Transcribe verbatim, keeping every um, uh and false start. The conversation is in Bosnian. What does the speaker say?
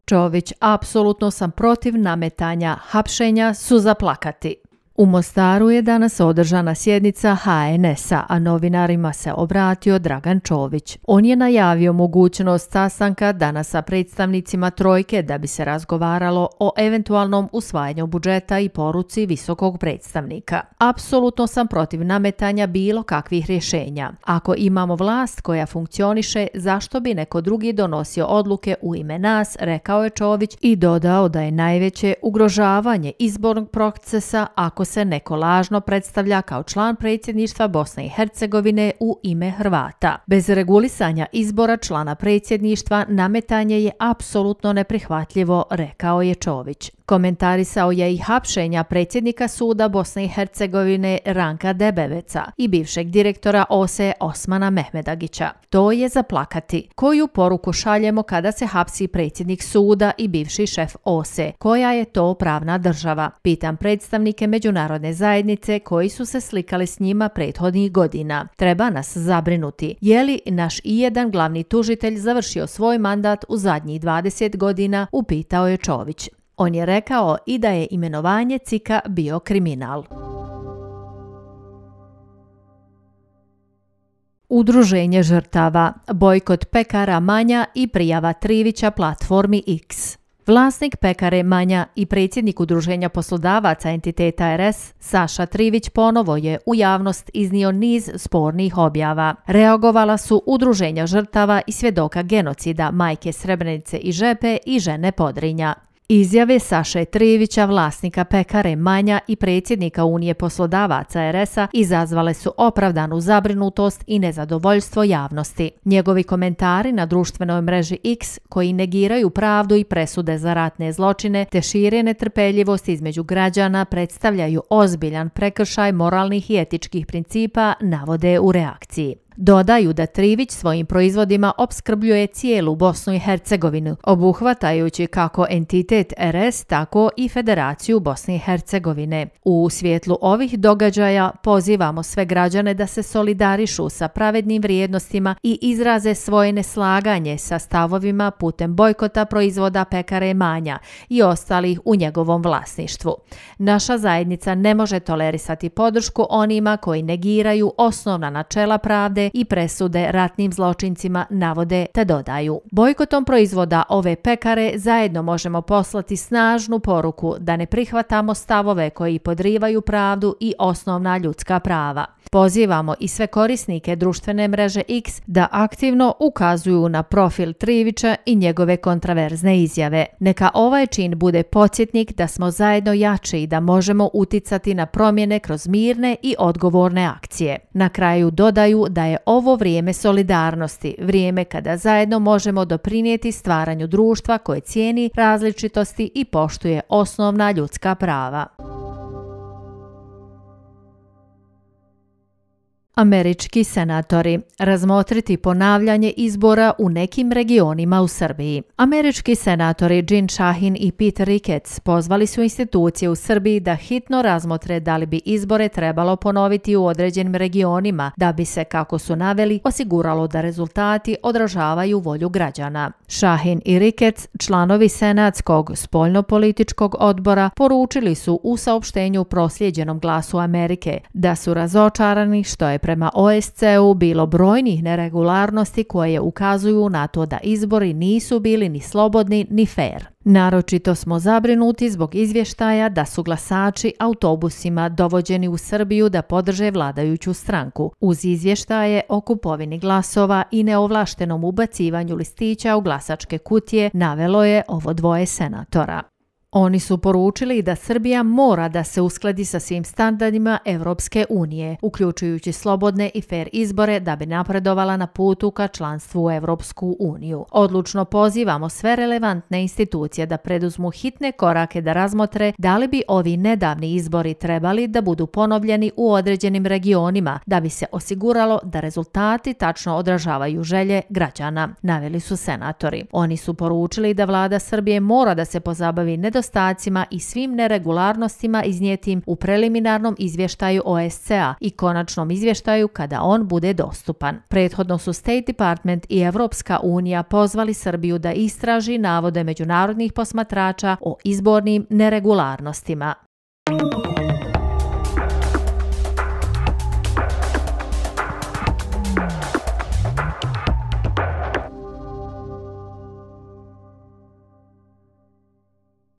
Čović: apsolutno sam protiv nametanja hapšenja su za plakati. U Mostaru je danas održana sjednica ha en es-a, a novinarima se obratio Dragan Čović. On je najavio mogućnost sastanka danas sa predstavnicima trojke da bi se razgovaralo o eventualnom usvajanju budžeta i poruci visokog predstavnika. Apsolutno sam protiv nametanja bilo kakvih rješenja. Ako imamo vlast koja funkcioniše, zašto bi neko drugi donosio odluke u ime nas, rekao je Čović i dodao da je najveće ugrožavanje izbornog procesa ako se neko lažno predstavlja kao član predsjedništva Bosne i Hercegovine u ime Hrvata. Bez regulisanja izbora člana predsjedništva nametanje je apsolutno neprihvatljivo, rekao je Čović. Komentarisao je i hapšenja predsjednika suda Bosne i Hercegovine Ranka Debeveca i bivšeg direktora O S E Osmana Mehmedagića. To je za plakati. Koju poruku šaljemo kada se hapsi predsjednik suda i bivši šef O S E? Koja je to pravna država? Pitam predstavnike međunarodne zajednice koji su se slikali s njima prethodnih godina. Treba nas zabrinuti. Je li naš i jedan glavni tužitelj završio svoj mandat u zadnjih dvadeset godina? Upitao je Čović. On je rekao i da je imenovanje C I K-a bio kriminal. Udruženje žrtava, bojkot pekara Manja i prijava Trivića platformi X. Vlasnik pekare Manja i predsjednik Udruženja poslodavaca entiteta er es, Saša Trivić, ponovo je u javnost iznio niz spornih objava. Reagovala su udruženja žrtava i svjedoka genocida Majke Srebrenice i Žepe i žene Podrinja. Izjave Saše Trivića, vlasnika pekare Manja i predsjednika Unije poslodavaca er es-a, izazvale su opravdanu zabrinutost i nezadovoljstvo javnosti. Njegovi komentari na društvenoj mreži X, koji negiraju pravdu i presude za ratne zločine te šire netrpeljivost između građana, predstavljaju ozbiljan prekršaj moralnih i etičkih principa, navode u reakciji. Dodaju da Trivić svojim proizvodima opskrbljuje cijelu Bosnu i Hercegovinu, obuhvatajući kako entitet er es, tako i Federaciju Bosne i Hercegovine. U svjetlu ovih događaja pozivamo sve građane da se solidarišu sa pravednim vrijednostima i izraze svoje neslaganje sa stavovima putem bojkota proizvoda pekare Manja i ostalih u njegovom vlasništvu. Naša zajednica ne može tolerisati podršku onima koji negiraju osnovna načela pravde i presude ratnim zločincima, navode te dodaju. Bojkotom proizvoda ove pekare zajedno možemo poslati snažnu poruku da ne prihvatamo stavove koji podrivaju pravdu i osnovna ljudska prava. Pozivamo i sve korisnike društvene mreže X da aktivno ukazuju na profil Trivića i njegove kontraverzne izjave. Neka ovaj čin bude podsjetnik da smo zajedno jači i da možemo uticati na promjene kroz mirne i odgovorne akcije. Na kraju dodaju da je ovo vrijeme solidarnosti, vrijeme kada zajedno možemo doprinijeti stvaranju društva koje cijeni različitosti i poštuje osnovna ljudska prava. Američki senatori razmotriti ponavljanje izbora u nekim regionima u Srbiji. Američki senatori Jean Shaheen i Pete Ricketts pozvali su institucije u Srbiji da hitno razmotre da li bi izbore trebalo ponoviti u određenim regionima da bi se, kako su naveli, osiguralo da rezultati odražavaju volju građana. Shaheen i Ricketts, članovi Senatskog spoljnopolitičkog odbora, poručili su u saopštenju proslijeđenom Glasu Amerike da su razočarani što je prema O S C E-u bilo brojnih neregularnosti koje ukazuju na to da izbori nisu bili ni slobodni ni fer. Naročito smo zabrinuti zbog izvještaja da su glasači autobusima dovođeni u Srbiju da podrže vladajuću stranku, uz izvještaje o kupovini glasova i neovlaštenom ubacivanju listića u glasačke kutije, navelo je ovo dvoje senatora. Oni su poručili da Srbija mora da se uskladi sa svim standardima Evropske unije, uključujući slobodne i fer izbore da bi napredovala na putu ka članstvu u Evropsku uniju. Odlučno pozivamo sve relevantne institucije da preduzmu hitne korake da razmotre da li bi ovi nedavni izbori trebali da budu ponovljeni u određenim regionima da bi se osiguralo da rezultati tačno odražavaju želje građana, naveli su senatori. Oni su poručili da vlada Srbije mora da se pozabavi nedostatkom nedostacima i svim neregularnostima iznijetim u preliminarnom izvještaju O S C A i konačnom izvještaju kada on bude dostupan. Prethodno su State Department i Evropska unija pozvali Srbiju da istraži navode međunarodnih posmatrača o izbornim neregularnostima.